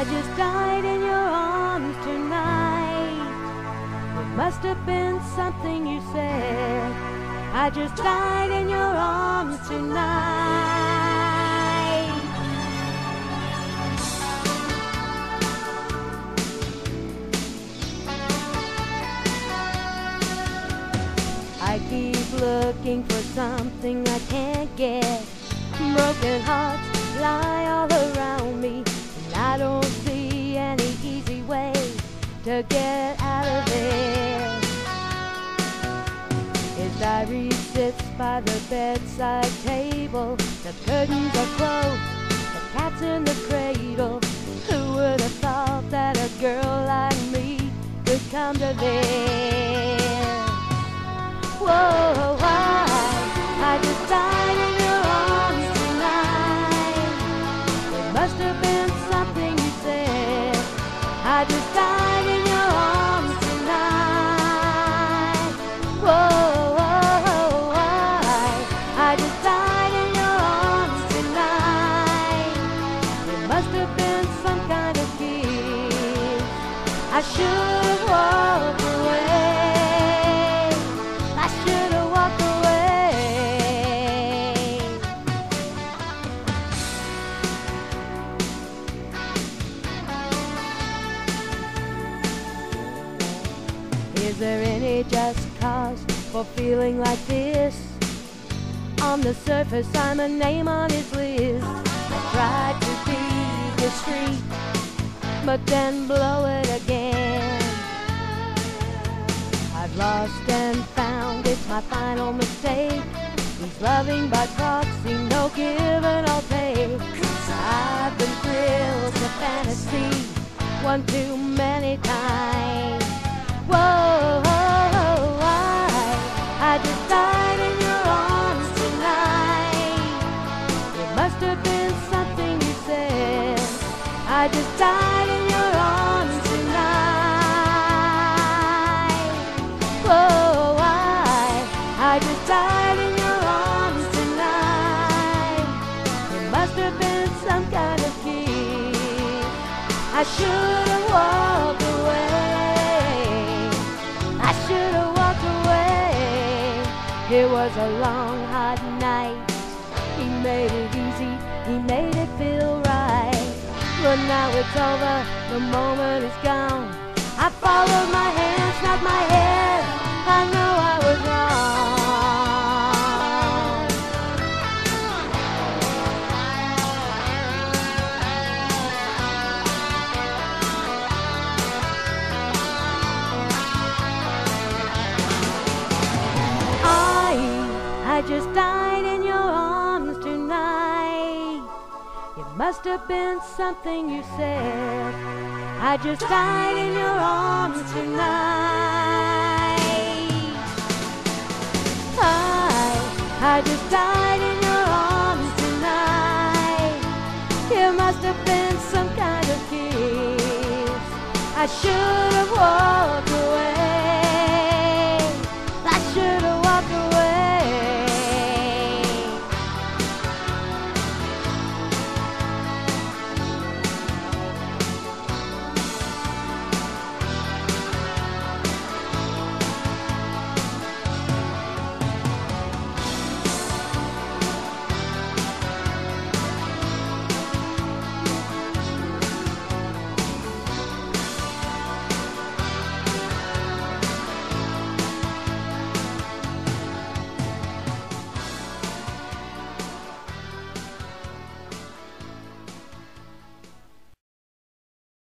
I just died in your arms tonight. It must have been something you said. I just died in your arms tonight. I keep looking for something I can't get. Broken hearts lie all around me, and I don't see any easy way to get out of it. His diary sits by the bedside table. The curtains are closed, the cat's in the cradle. Who would have thought that a girl like me could come to this? Whoa, I just died in your arms tonight. It must have been something you said. I just died in your arms tonight. Whoa, I just died in your arms tonight. It must have been some kind of kiss. I should have walked away. I should have walked away. Is there any just cause for feeling like this? On the surface, I'm a name on his list. I tried to be discreet, but then blow it again. I've lost and found, it's my final mistake. He's loving by proxy, no give and I'll take. I've been thrilled to fantasy one too many times. Whoa, I just died in your arms tonight. It must have been something you said. I just died in your arms tonight. Whoa, I just died in your arms tonight. It must have been some kind of kiss. I should have walked away. I should have walked away. It was a long, hot night. He made it easy, he made it feel right. But now it's over, the moment is gone. I followed my hands, not my head. I know I was wrong. I just died in your arms tonight. It must have been something you said. I just died in your arms tonight. I just died in your arms tonight. It must have been some kind of kiss. I should